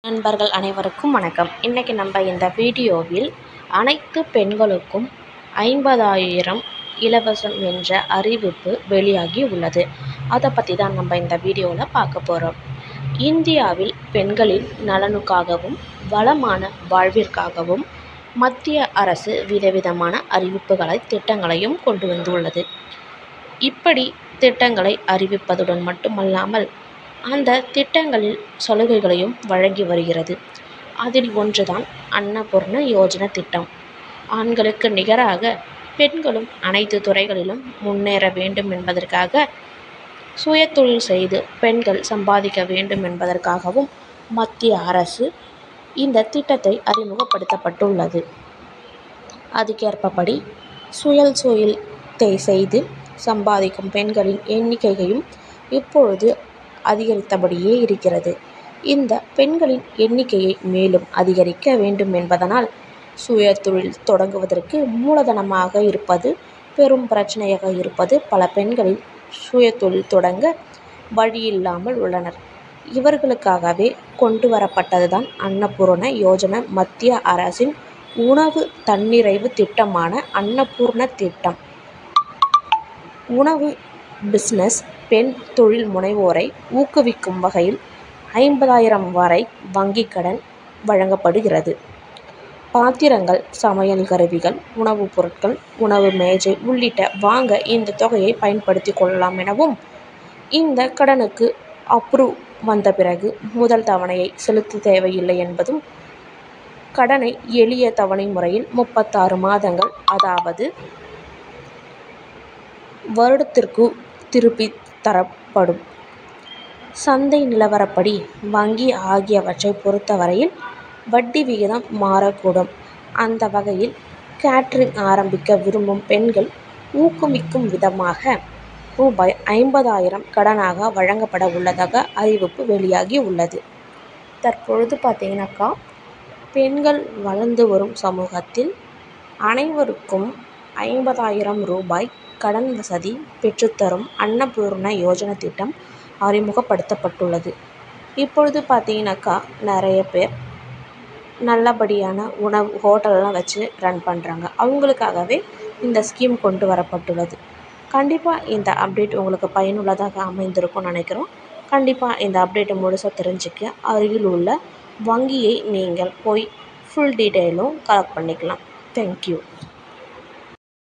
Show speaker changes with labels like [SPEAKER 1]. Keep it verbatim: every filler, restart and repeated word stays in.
[SPEAKER 1] நண்பர்கள் அனைவருக்கும் வணக்கம். இன்றைக்கி நம்ம இந்த வீடியோவில் அனைத்து பெண்களுக்கும் ஐம்பதாயிரம் இலவசம் என்ற அறிவிப்பு வெளியாகி உள்ளது. அதை பற்றி தான் நம்ம இந்த வீடியோவில் பார்க்க போகிறோம். இந்தியாவில் பெண்களின் நலனுக்காகவும் வளமான வாழ்விற்காகவும் மத்திய அரசு விதவிதமான அறிவிப்புகளை திட்டங்களையும் கொண்டு வந்துள்ளது. இப்படி திட்டங்களை அறிவிப்பதுடன் மட்டுமல்லாமல் அந்த திட்டங்களில் சலுகைகளையும் வழங்கி வருகிறது. அதில் ஒன்றுதான் அன்னபூர்ண யோஜனா திட்டம். ஆண்களுக்கு நிகராக பெண்களும் அனைத்து துறைகளிலும் முன்னேற வேண்டும் என்பதற்காக, சுயதொழில் செய்து பெண்கள் சம்பாதிக்க வேண்டும் என்பதற்காகவும் மத்திய அரசு இந்த திட்டத்தை அறிமுகப்படுத்தப்பட்டுள்ளது. அதுக்கேற்பபடி சுயதொழில் செய்து சம்பாதிக்கும் பெண்களின் எண்ணிக்கையும் இப்பொழுது அதிகரித்தபடியே இருக்கிறது. இந்த பெண்களின் எண்ணிக்கையை மேலும் அதிகரிக்க வேண்டும் என்பதனால் சுயதொழில் தொடங்குவதற்கு மூலதனமாக இருப்பது பெரும் பிரச்சனையாக இருப்பது பல பெண்களின் சுயதொழில் தொடங்க வழியில்லாமல் உள்ளனர். இவர்களுக்காகவே கொண்டு வரப்பட்டதுதான் அன்னபூர்ண யோஜனா. மத்திய அரசின் உணவு தன்னிறைவு திட்டமான அன்னபூர்ண திட்டம். உணவு பிசினஸ் பெண் தொழில் முனைவோரை ஊக்குவிக்கும் வகையில் ஐம்பதாயிரம் வரை வங்கிக் கடன் வழங்கப்படுகிறது. பாத்திரங்கள், சமையல் கருவிகள், உணவுப் பொருட்கள், உணவு மேஜை உள்ளிட்ட வாங்க இந்த தொகையை பயன்படுத்திக் கொள்ளலாம் எனவும், இந்த கடனுக்கு அப்ரூவ் வந்த பிறகு முதல் தவணையை செலுத்த தேவையில்லை என்பதும், கடனை எளிய தவணை முறையில் முப்பத்தாறு மாதங்கள் அதாவது வருடத்திற்கு திருப்பி தரப்படும். சந்தை நிலவரப்படி வங்கி ஆகியவற்றை பொறுத்தவரையில் வட்டி விகிதம் மாறக்கூடும். அந்த வகையில் கேட்டரிங் ஆரம்பிக்க விரும்பும் பெண்கள் ஊக்குவிக்கும் விதமாக ரூபாய் ஐம்பதாயிரம் கடனாக வழங்கப்பட உள்ளதாக அறிவிப்பு வெளியாகி உள்ளது. தற்பொழுது பார்த்தீங்கன்னாக்கா பெண்கள் வளர்ந்து வரும் சமூகத்தில் அனைவருக்கும் ஐம்பதாயிரம் ரூபாய் கடன் வசதி பெற்றுத்தரும் அன்னபூர்ண யோஜனா திட்டம் அறிமுகப்படுத்தப்பட்டுள்ளது. இப்பொழுது பார்த்தீங்கன்னாக்கா நிறைய பேர் நல்லபடியான உணவு ஹோட்டல்லாம் வச்சு ரன் பண்ணுறாங்க. அவங்களுக்காகவே இந்த ஸ்கீம் கொண்டு வரப்பட்டுள்ளது. கண்டிப்பாக இந்த அப்டேட் உங்களுக்கு பயனுள்ளதாக அமைந்திருக்கும்னு நினைக்கிறோம். கண்டிப்பாக இந்த அப்டேட்டை முழுசாக தெரிஞ்சுக்க அருகில் உள்ள வங்கியை நீங்கள் போய் ஃபுல் டீட்டெயிலும் கலெக்ட் பண்ணிக்கலாம். தேங்க்யூ.